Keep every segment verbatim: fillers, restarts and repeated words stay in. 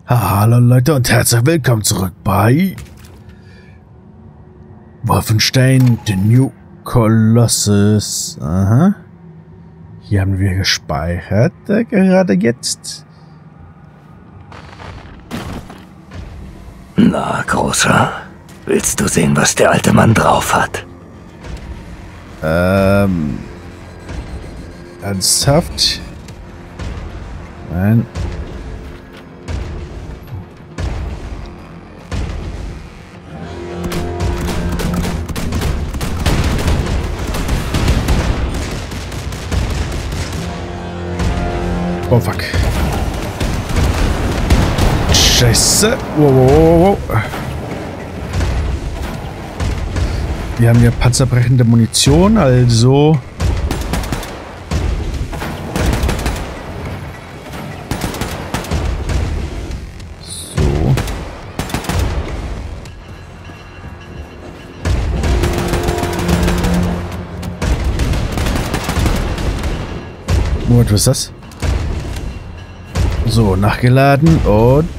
Hallo Leute und herzlich willkommen zurück bei Wolfenstein The New Colossus. Aha. Hier haben wir gespeichert, äh, gerade jetzt. Na, Großer, willst du sehen, was der alte Mann drauf hat? Ähm... Ernsthaft? Nein. Oh fuck. Scheiße. Wow, wow, wow, wow. Wir haben ja panzerbrechende Munition, also... So. Moment, was ist das? So, nachgeladen und...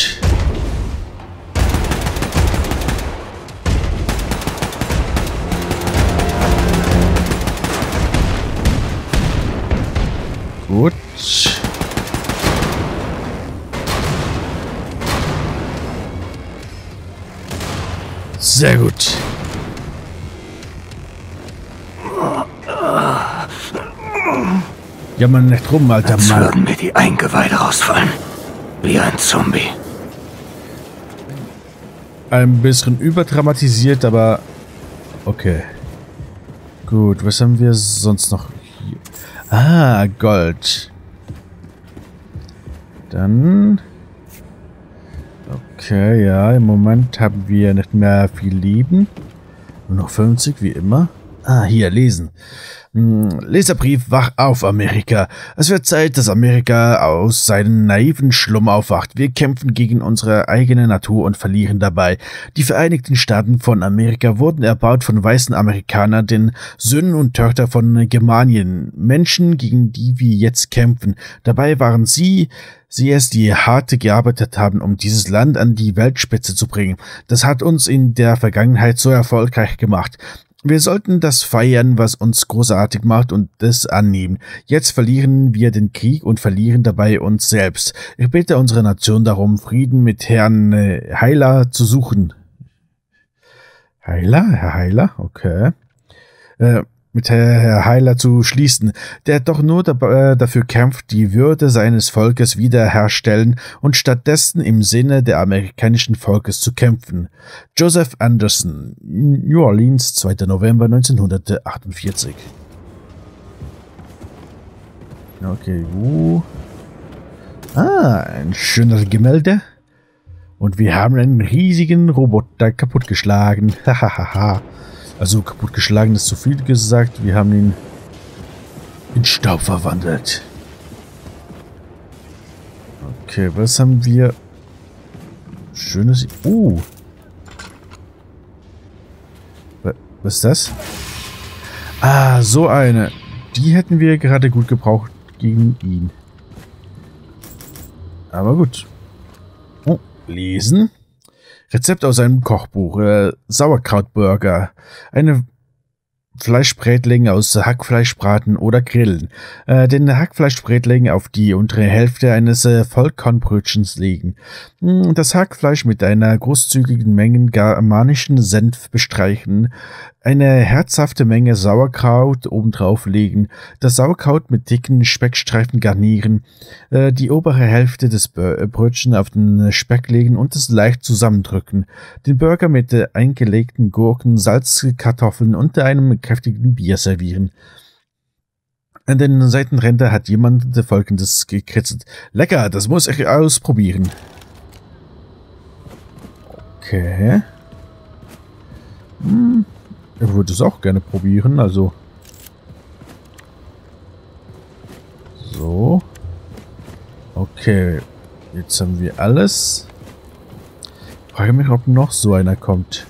Gut. Sehr gut. Ja, man nicht rum, alter Als Mann. würden mir die Eingeweide rausfallen. Wie ein Zombie. Ein bisschen überdramatisiert, aber okay. Gut, was haben wir sonst noch hier? Ah, Gold. Dann... Okay, ja, im Moment haben wir nicht mehr viel Leben. Nur noch fünfzig, wie immer. Ah, hier, lesen. Leserbrief, wach auf, Amerika. Es wird Zeit, dass Amerika aus seinem naiven Schlummer aufwacht. Wir kämpfen gegen unsere eigene Natur und verlieren dabei. Die Vereinigten Staaten von Amerika wurden erbaut von weißen Amerikanern, den Söhnen und Töchtern von Germanien. Menschen, gegen die wir jetzt kämpfen. Dabei waren sie... Sie es, die hart gearbeitet haben, um dieses Land an die Weltspitze zu bringen. Das hat uns in der Vergangenheit so erfolgreich gemacht. Wir sollten das feiern, was uns großartig macht und das annehmen. Jetzt verlieren wir den Krieg und verlieren dabei uns selbst. Ich bitte unsere Nation darum, Frieden mit Herrn äh, Heiler zu suchen. Heiler? Herr Heiler? Okay. Äh, mit Herr Heiler zu schließen, der doch nur da, äh, dafür kämpft, die Würde seines Volkes wiederherstellen und stattdessen im Sinne der amerikanischen Volkes zu kämpfen. Joseph Anderson, New Orleans, zweiter November neunzehnhundertachtundvierzig. Okay, wo? Ah, ein schönes Gemälde. Und wir haben einen riesigen Roboter kaputtgeschlagen. Hahaha. Also kaputtgeschlagen ist zu viel gesagt. Wir haben ihn in Staub verwandelt. Okay, was haben wir? Schönes... Oh! Was ist das? Ah, so eine. Die hätten wir gerade gut gebraucht gegen ihn. Aber gut. Oh, lesen. Rezept aus einem Kochbuch. Äh, Sauerkrautburger. Eine Fleischbrätling aus Hackfleischbraten oder Grillen. Äh, den Hackfleischbrätling auf die untere Hälfte eines äh, Vollkornbrötchens legen. Das Hackfleisch mit einer großzügigen Menge germanischen Senf bestreichen. Eine herzhafte Menge Sauerkraut obendrauf legen. Das Sauerkraut mit dicken Speckstreifen garnieren. Äh, die obere Hälfte des Brötchen auf den Speck legen und es leicht zusammendrücken. Den Burger mit äh, eingelegten Gurken, Salz, Kartoffeln und einem kräftigen Bier servieren. An den Seitenrändern hat jemand Folgendes gekritzelt. Lecker, das muss ich ausprobieren. Okay. Hm. Ich würde es auch gerne probieren, also. So. Okay. Jetzt haben wir alles. Ich frage mich, ob noch so einer kommt.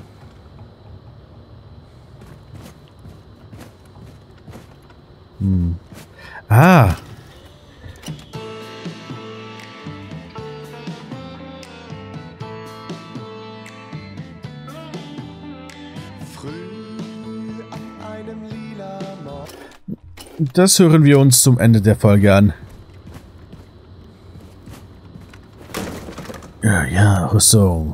Hm. Ah. Das hören wir uns zum Ende der Folge an. Ja, ja, Rüstung.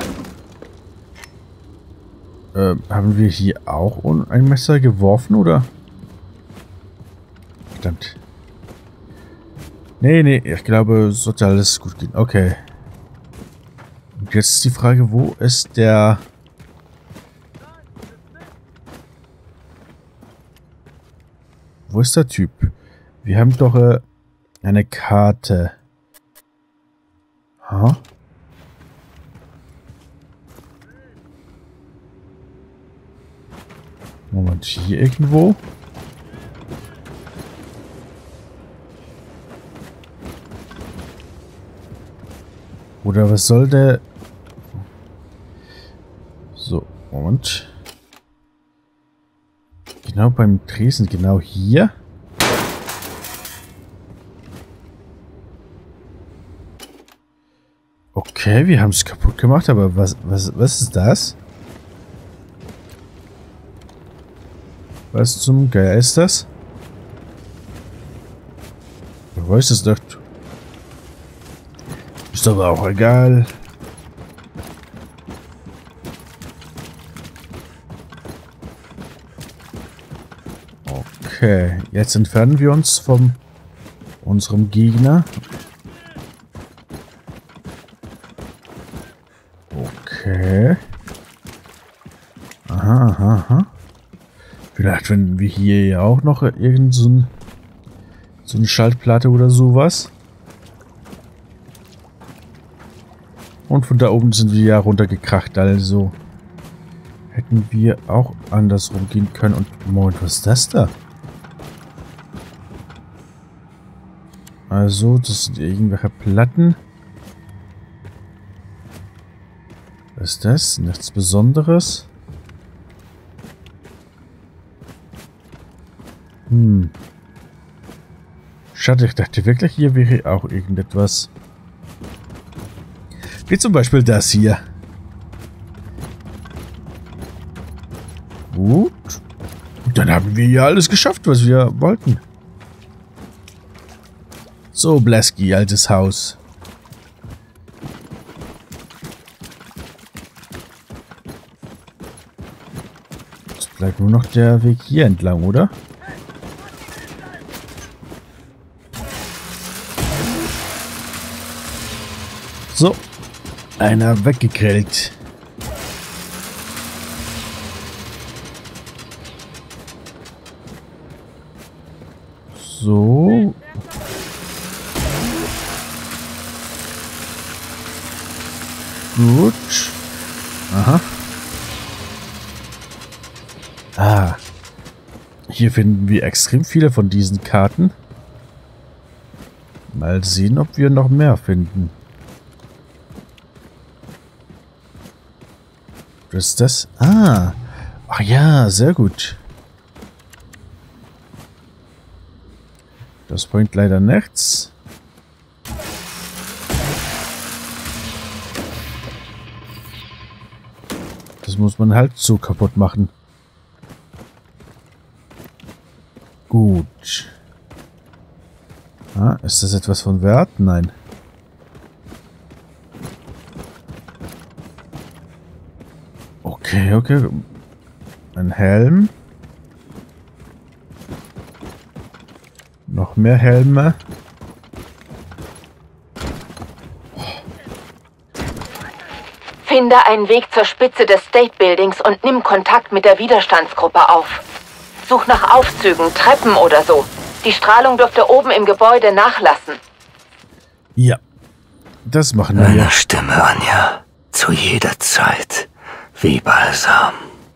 Äh, haben wir hier auch ein Messer geworfen, oder? Verdammt. Nee, nee, ich glaube, es sollte alles gut gehen. Okay. Und jetzt ist die Frage, wo ist der... Wo ist der Typ? Wir haben doch äh, eine Karte. Ha? Moment, hier irgendwo? Oder was soll der... So, Moment. Genau beim Tresen, genau hier. Okay, wir haben es kaputt gemacht, aber was, was, was ist das? Was zum Geier ist das? Du weißt es doch. Ist aber auch egal. Okay, jetzt entfernen wir uns von unserem Gegner. Okay. Aha, aha, aha. Vielleicht finden wir hier ja auch noch irgend so, ein, so eine Schaltplatte oder sowas. Und von da oben sind wir ja runtergekracht, also hätten wir auch andersrum gehen können. Und Moment, was ist das da? Also, das sind irgendwelche Platten. Was ist das? Nichts Besonderes. Hm. Schade, ich dachte wirklich, hier wäre auch irgendetwas. Wie zum Beispiel das hier. Gut. Dann haben wir ja alles geschafft, was wir wollten. So, Blaski, altes Haus. Jetzt bleibt nur noch der Weg hier entlang, oder? So. Einer weggegrillt. So. Gut. Aha. Ah. Hier finden wir extrem viele von diesen Karten. Mal sehen, ob wir noch mehr finden. Was ist das? Ah. Ach ja, sehr gut. Das bringt leider nichts. Das muss man halt so kaputt machen. Gut. Ah, ist das etwas von Wert? Nein. Okay, okay. Ein Helm. Noch mehr Helme. Finde einen Weg zur Spitze des State Buildings und nimm Kontakt mit der Widerstandsgruppe auf. Such nach Aufzügen, Treppen oder so. Die Strahlung dürfte oben im Gebäude nachlassen. Ja, das machen wir. Eine Stimme, Anja. Zu jeder Zeit. Wie Balsam.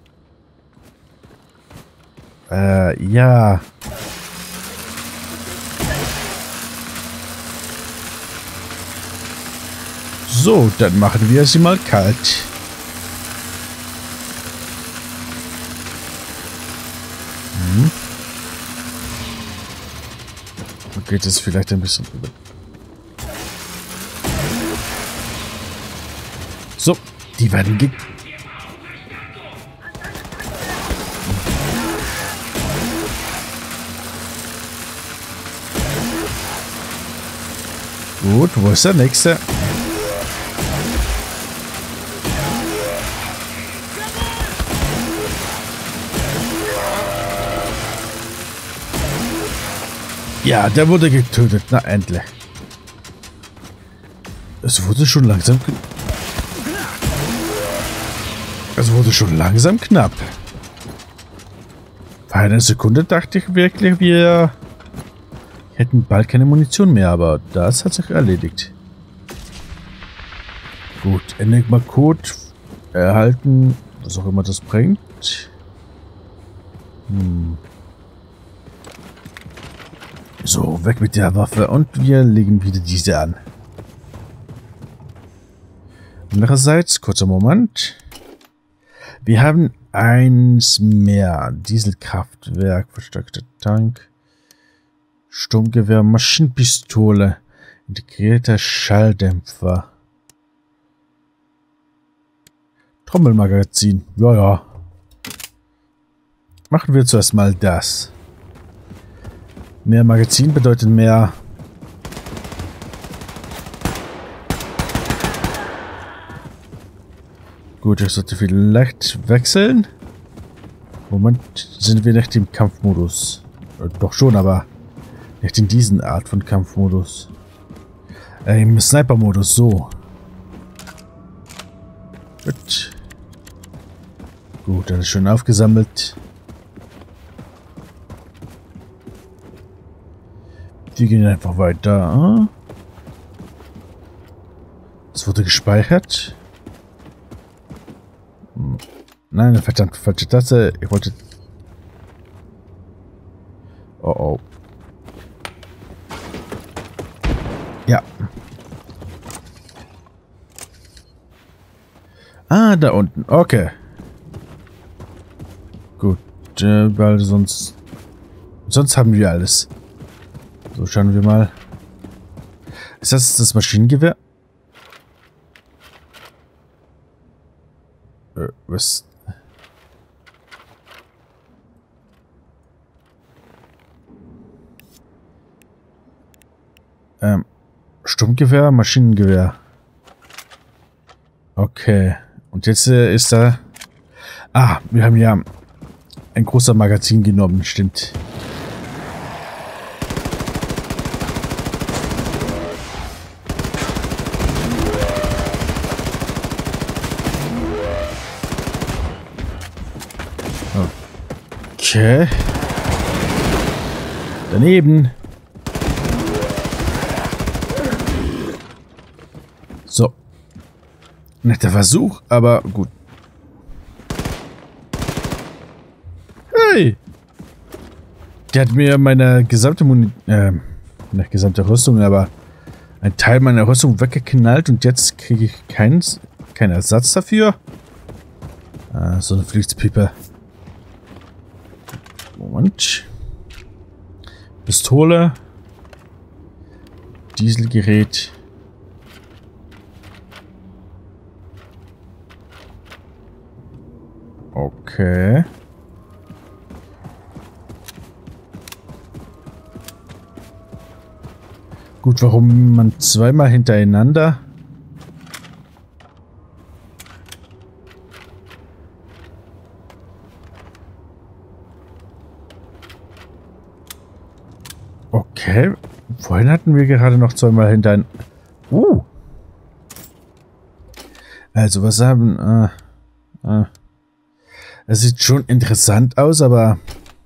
Äh, ja. So, dann machen wir sie mal kalt. Hm. Geht es vielleicht ein bisschen über. So, die werden ge... Gut, wo ist der nächste? Ja, der wurde getötet. Na, endlich. Es wurde schon langsam... Es wurde schon langsam knapp. Für eine Sekunde dachte ich wirklich, wir hätten bald keine Munition mehr, aber das hat sich erledigt. Gut, Enigma-Code erhalten, was auch immer das bringt. Hm. So, weg mit der Waffe und wir legen wieder diese an. Andererseits, kurzer Moment. Wir haben eins mehr. Dieselkraftwerk, verstärkter Tank, Sturmgewehr, Maschinenpistole, integrierter Schalldämpfer, Trommelmagazin. Ja, ja. Machen wir zuerst mal das. Mehr Magazin bedeutet mehr... Gut, ich sollte vielleicht wechseln. Moment, sind wir nicht im Kampfmodus? Äh, doch schon, aber nicht in diesen Art von Kampfmodus. Äh, im Sniper-Modus, so. Gut. Gut, alles schön aufgesammelt. Die gehen einfach weiter. Es wurde gespeichert. Nein, eine verdammt falsche Taste. Ich wollte... Oh oh. Ja. Ah, da unten. Okay. Gut. Äh, weil sonst... Sonst haben wir alles. So, schauen wir mal. Ist das das Maschinengewehr? Äh, was... Ähm, Sturmgewehr, Maschinengewehr. Okay. Und jetzt äh, ist da... Ah, wir haben ja ein großer Magazin genommen, stimmt. Okay. Daneben. So. Netter Versuch, aber gut. Hey! Der hat mir meine gesamte Muni... Äh, nicht gesamte Rüstung, aber ein Teil meiner Rüstung weggeknallt und jetzt kriege ich keinen keinen Ersatz dafür. Ah, so eine Fliegspiepe. Moment. Pistole. Dieselgerät. Okay. Gut, warum man zweimal hintereinander... Okay. Vorhin hatten wir gerade noch zweimal hintereinander... Uh. Also, was haben... Äh, äh. Es sieht schon interessant aus, aber...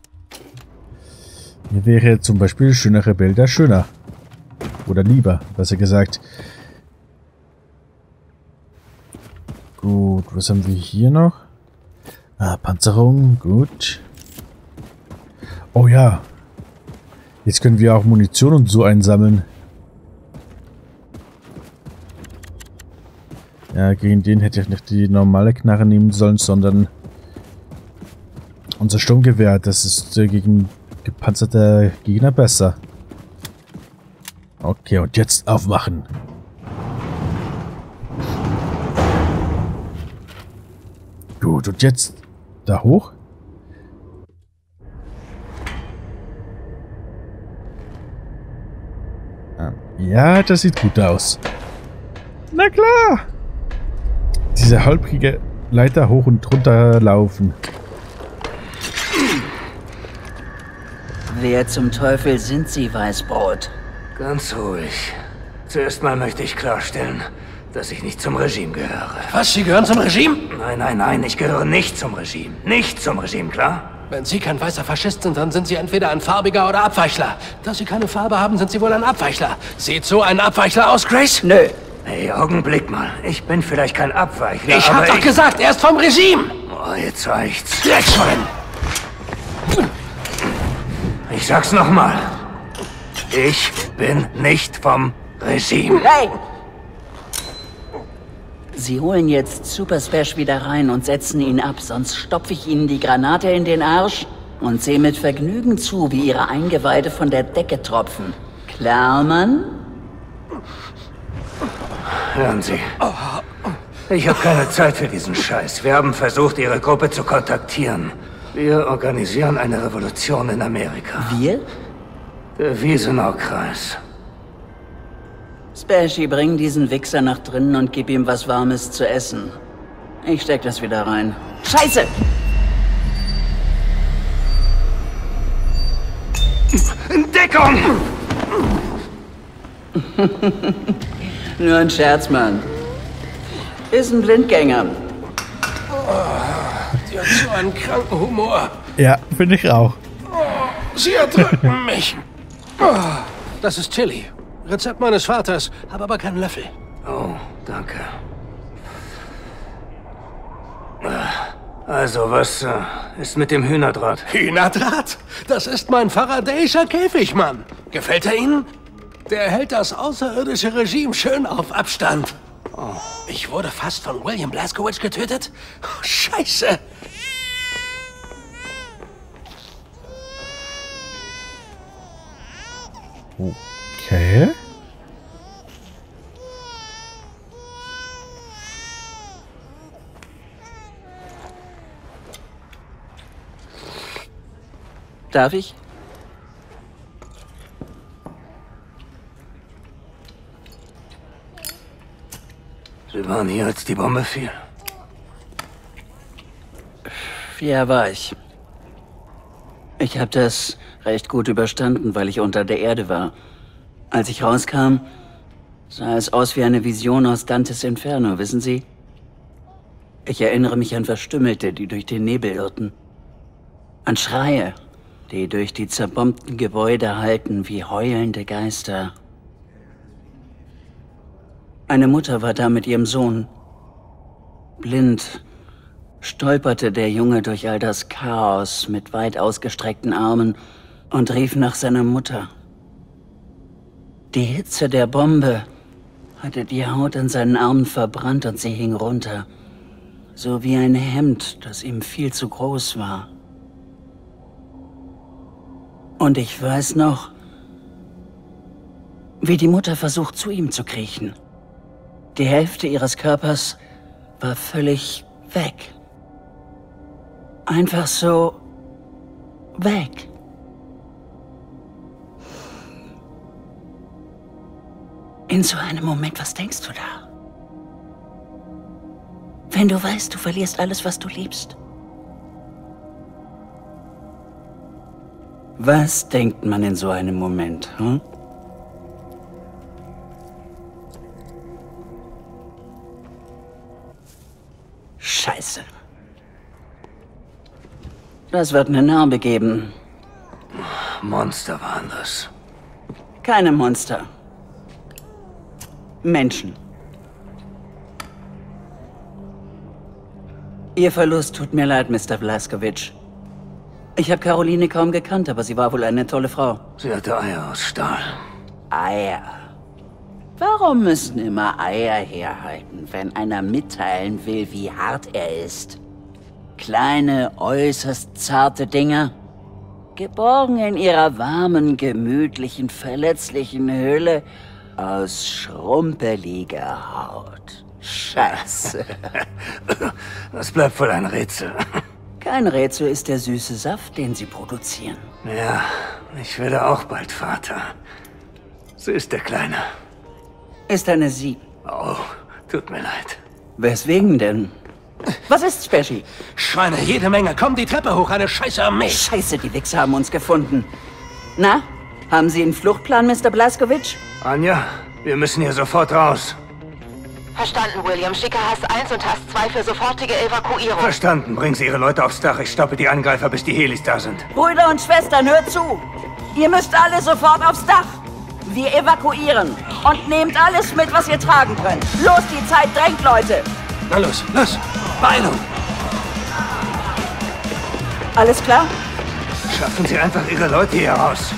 Mir wäre zum Beispiel schönere Bilder schöner. Oder lieber, besser gesagt. Gut, was haben wir hier noch? Ah, Panzerung, gut. Oh ja. Jetzt können wir auch Munition und so einsammeln. Ja, gegen den hätte ich nicht die normale Knarre nehmen sollen, sondern unser Sturmgewehr. Das ist äh, gegen gepanzerte Gegner besser. Okay, und jetzt aufmachen. Gut, und jetzt da hoch. Ah. Ja, das sieht gut aus. Na klar. Diese holprige Leiter hoch und runter laufen. Wer zum Teufel sind Sie, Weißbrot? Ganz ruhig. Zuerst mal möchte ich klarstellen, dass ich nicht zum Regime gehöre. Was, Sie gehören zum Regime? Nein, nein, nein, ich gehöre nicht zum Regime. Nicht zum Regime, klar? Wenn Sie kein weißer Faschist sind, dann sind Sie entweder ein Farbiger oder Abweichler. Da Sie keine Farbe haben, sind Sie wohl ein Abweichler. Sieht so ein Abweichler aus, Grace? Nö. Hey, Augenblick mal. Ich bin vielleicht kein Abweichler, Ich aber hab doch ich... gesagt, er ist vom Regime! Oh, jetzt reicht's. Dreckschwein! Ich sag's nochmal. Ich bin nicht vom Regime. Hey! Sie holen jetzt Super Smash wieder rein und setzen ihn ab, sonst stopfe ich Ihnen die Granate in den Arsch und sehe mit Vergnügen zu, wie Ihre Eingeweide von der Decke tropfen. Klar, Mann? Hören Sie. Ich habe keine Zeit für diesen Scheiß. Wir haben versucht, Ihre Gruppe zu kontaktieren. Wir organisieren eine Revolution in Amerika. Wir? Der Wiesenaukreis. Spashy, bring diesen Wichser nach drinnen und gib ihm was Warmes zu essen. Ich steck das wieder rein. Scheiße! Deckung! Nur ein Scherz, Mann. Ist ein Blindgänger. Die hat so einen kranken Humor. Ja, finde ich auch. Sie erdrücken mich. Das ist Chili. Rezept meines Vaters, habe aber keinen Löffel. Oh, danke. Also, was äh, ist mit dem Hühnerdraht? Hühnerdraht? Das ist mein Faradayischer Käfig, Mann. Gefällt er Ihnen? Der hält das außerirdische Regime schön auf Abstand. Oh. Ich wurde fast von William Blazkowicz getötet? Oh, Scheiße! Okay. Darf ich? Sie waren hier, als die Bombe fiel. Ja, war ich. Ich habe das recht gut überstanden, weil ich unter der Erde war. Als ich rauskam, sah es aus wie eine Vision aus Dantes Inferno, wissen Sie? Ich erinnere mich an Verstümmelte, die durch den Nebel irrten. An Schreie, die durch die zerbombten Gebäude hallten wie heulende Geister. Eine Mutter war da mit ihrem Sohn. Blind stolperte der Junge durch all das Chaos mit weit ausgestreckten Armen und rief nach seiner Mutter. Die Hitze der Bombe hatte die Haut an seinen Armen verbrannt und sie hing runter, so wie ein Hemd, das ihm viel zu groß war. Und ich weiß noch, wie die Mutter versucht, zu ihm zu kriechen. Die Hälfte ihres Körpers war völlig weg. Einfach so weg. In so einem Moment, was denkst du da? Wenn du weißt, du verlierst alles, was du liebst. Was denkt man in so einem Moment, hm? Scheiße. Das wird eine Narbe geben. Monster waren das. Keine Monster. Menschen. Ihr Verlust tut mir leid, Mister Blazkowicz. Ich habe Caroline kaum gekannt, aber sie war wohl eine tolle Frau. Sie hatte Eier aus Stahl. Eier. Warum müssen immer Eier herhalten, wenn einer mitteilen will, wie hart er ist? Kleine, äußerst zarte Dinger, geborgen in ihrer warmen, gemütlichen, verletzlichen Hülle aus schrumpeliger Haut. Scheiße. Das bleibt wohl ein Rätsel. Kein Rätsel ist der süße Saft, den sie produzieren. Ja, ich werde auch bald Vater. Sie ist der Kleine. Ist eine Sie. Oh, tut mir leid. Weswegen denn? Was ist, Speschi? Schweine, jede Menge. Komm die Treppe hoch, eine scheiße Armee. Scheiße, die Wichser haben uns gefunden. Na, haben Sie einen Fluchtplan, Mister Blazkowicz? Anja, wir müssen hier sofort raus. Verstanden, William. Schicke Hass eins und Hass zwei für sofortige Evakuierung. Verstanden. Bringen Sie Ihre Leute aufs Dach. Ich stoppe die Angreifer, bis die Helis da sind. Brüder und Schwestern, hört zu! Ihr müsst alle sofort aufs Dach! Wir evakuieren und nehmt alles mit, was ihr tragen könnt. Los, die Zeit drängt, Leute! Na los, los! Beeilung! Alles klar? Schaffen Sie einfach Ihre Leute hier raus.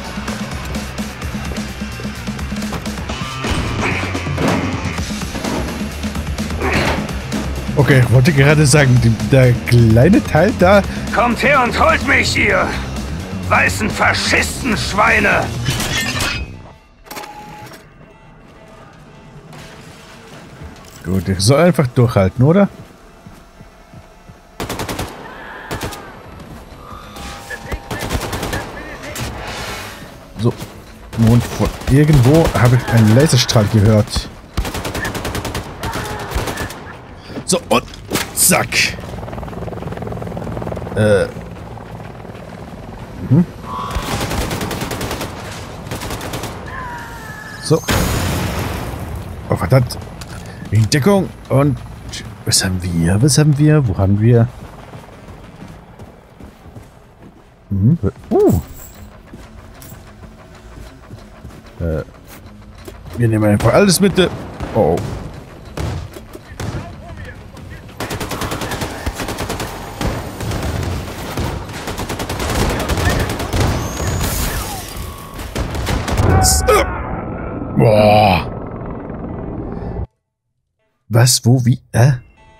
Okay, ich wollte gerade sagen, die, der kleine Teil da... Kommt her und holt mich, ihr weißen Faschistenschweine! Gut, ich soll einfach durchhalten, oder? So. Und von irgendwo habe ich einen Laserstrahl gehört. So, und zack. Äh. Mhm. So. Oh, verdammt. In Deckung. Und was haben wir? Was haben wir? Wo haben wir? Mhm. Uh. Äh. Wir nehmen einfach alles mit. Oh. Boah. Was, wo, wie, äh?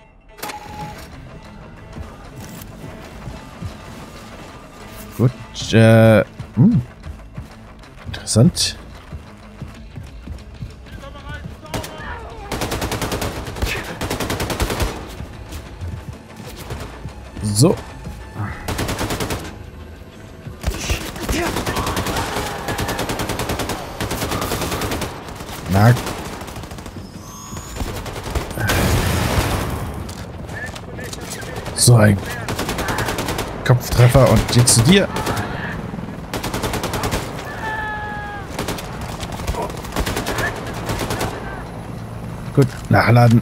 Gut, äh, hm. Interessant. So. Na. So ein Kopftreffer und jetzt zu dir. Gut, nachladen.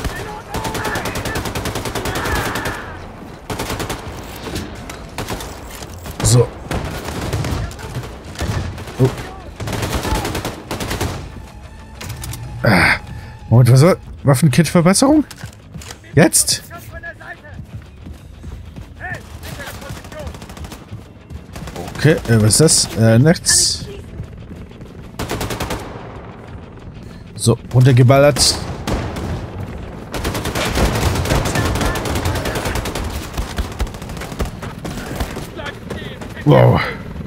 So. Oh. Ah. Moment, was soll? Waffenkit-Verbesserung? Jetzt? Okay, äh, was ist das? Äh, nichts. So, runtergeballert. Wow.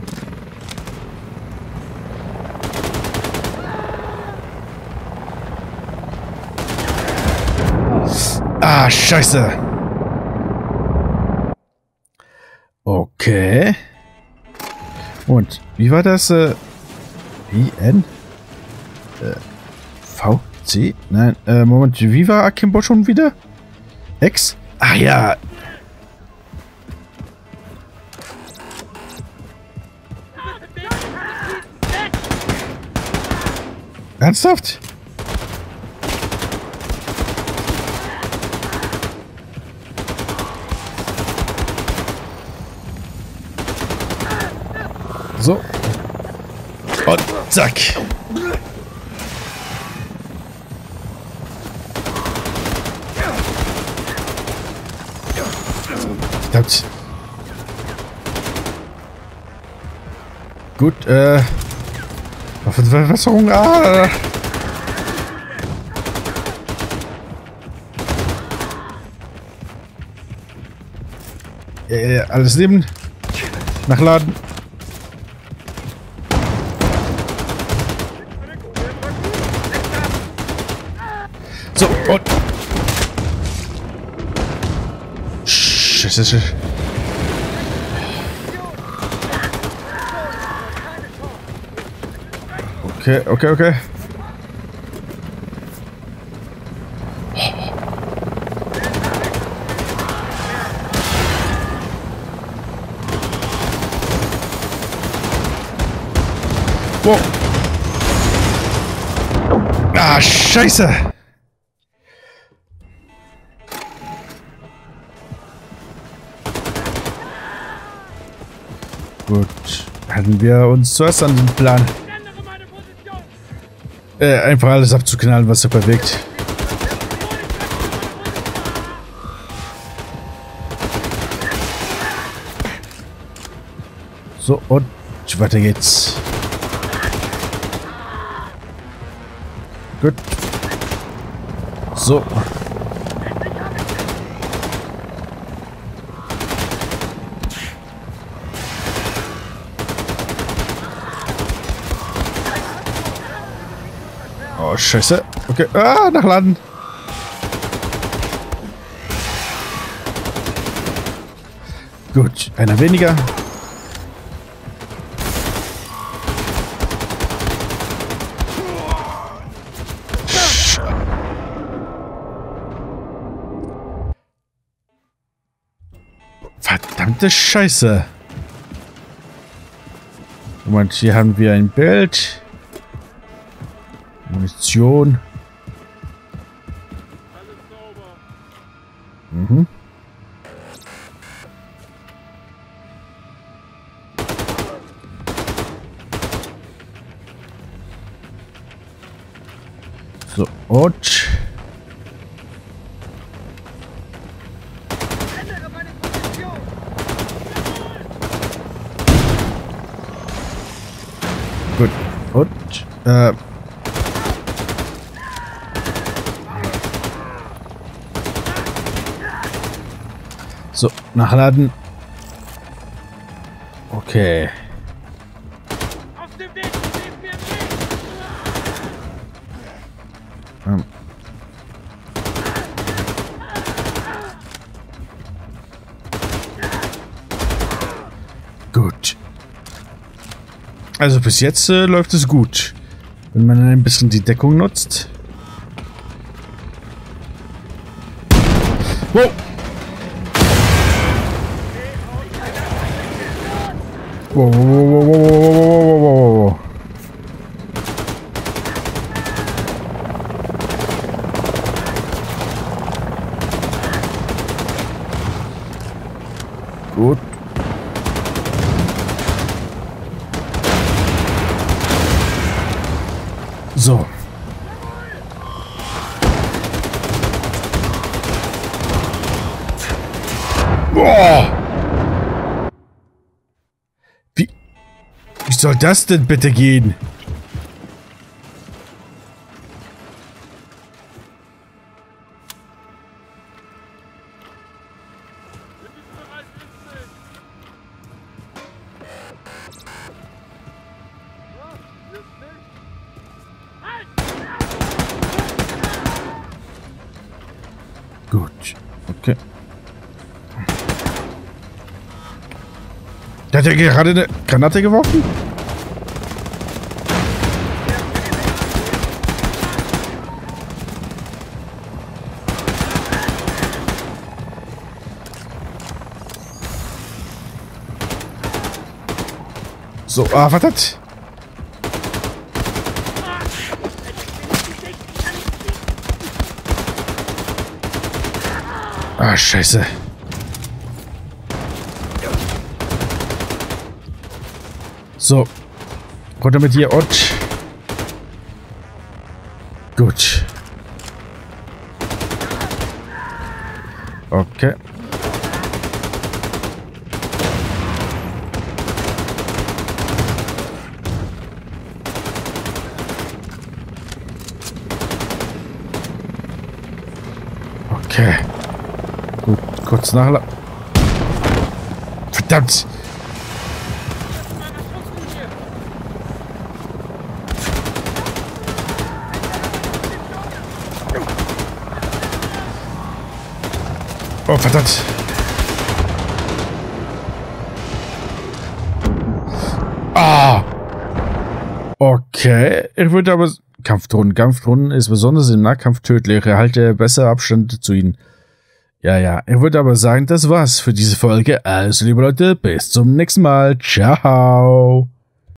Ah, scheiße. Okay. Und wie war das? Äh, I N? Äh, V? C? Nein, äh, Moment, wie war Akimbo schon wieder? X? Ah ja. Ernsthaft? So. Und zack. Verdammt. Gut, äh. Waffenverbesserung. Ah. Ja, ja, ja, alles Leben. Nachladen. So, und... Scheiße. Okay, okay, okay. Wow. Ah, Scheiße. Gut. Hatten wir uns zuerst an den Plan. Äh, einfach alles abzuknallen, was sich bewegt. So, und weiter geht's. Gut. So. Oh, Scheiße. Okay. Ah, nachladen. Gut. Einer weniger. Verdammte Scheiße. Moment, hier haben wir ein Bild. Munition. Mhm. So, und... Gut. Und, äh... So, nachladen. Okay. Ähm. Gut. Also bis jetzt äh, läuft es gut. Wenn man ein bisschen die Deckung nutzt. Wow. Wow, wow, wow, wow, wow, wow, wow, wow. Gut. So. Boah. Wie, wie soll das denn bitte gehen? Gut, okay. Der hat ja gerade eine Granate geworfen? So, ah, verdammt! Ah, Scheiße. So. Runter mit dir und... Gut. Okay. Okay. Gut, kurz nachladen. Verdammt! Oh, verdammt! Ah! Okay, ich würde aber... Kampfdrohnen. Kampfdrohnen ist besonders im Nahkampf tödlich. Erhalte besser Abstand zu ihnen. Ja, ja. Ich würde aber sagen, das war's für diese Folge. Also, liebe Leute, bis zum nächsten Mal. Ciao.